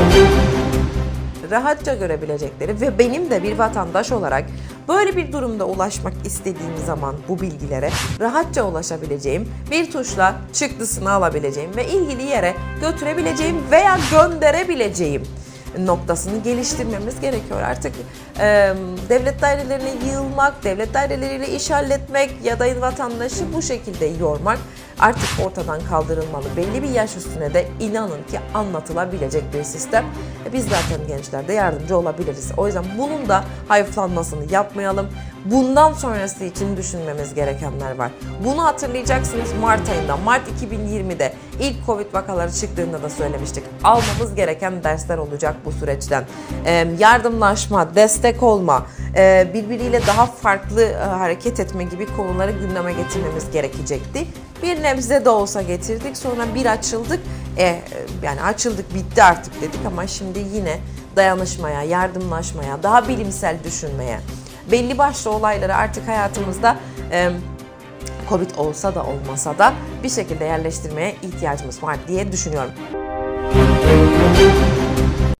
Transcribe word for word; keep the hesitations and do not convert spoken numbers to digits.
rahatça görebilecekleri ve benim de bir vatandaş olarak böyle bir durumda ulaşmak istediğim zaman bu bilgilere rahatça ulaşabileceğim, bir tuşla çıktısını alabileceğim ve ilgili yere götürebileceğim veya gönderebileceğim noktasını geliştirmemiz gerekiyor. Artık e, devlet dairelerine yığılmak, devlet daireleriyle iş halletmek ya da vatandaşı bu şekilde yormak artık ortadan kaldırılmalı. Belli bir yaş üstüne de inanın ki anlatılabilecek bir sistem. E, biz zaten gençlerde yardımcı olabiliriz. O yüzden bunun da hayıflanmasını yapmayalım. Bundan sonrası için düşünmemiz gerekenler var. Bunu hatırlayacaksınız, Mart ayında, Mart iki bin yirmide ilk Covid vakaları çıktığında da söylemiştik. Almamız gereken dersler olacak bu süreçten. Ee, yardımlaşma, destek olma, e, birbiriyle daha farklı e, hareket etme gibi konuları gündeme getirmemiz gerekecekti. Bir nebze de olsa getirdik, sonra bir açıldık. E, yani açıldık, bitti artık dedik ama şimdi yine dayanışmaya, yardımlaşmaya, daha bilimsel düşünmeye, belli başlı olayları artık hayatımızda e, Covid olsa da olmasa da bir şekilde yerleştirmeye ihtiyacımız var diye düşünüyorum.